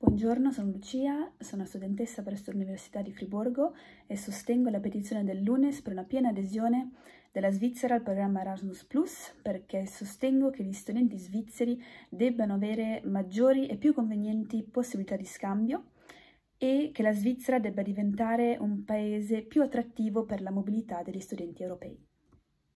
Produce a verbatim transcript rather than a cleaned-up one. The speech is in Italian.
Buongiorno, sono Lucia, sono studentessa presso l'Università di Friburgo e sostengo la petizione dell'U N E S per una piena adesione della Svizzera al programma Erasmus plus, perché sostengo che gli studenti svizzeri debbano avere maggiori e più convenienti possibilità di scambio e che la Svizzera debba diventare un paese più attrattivo per la mobilità degli studenti europei.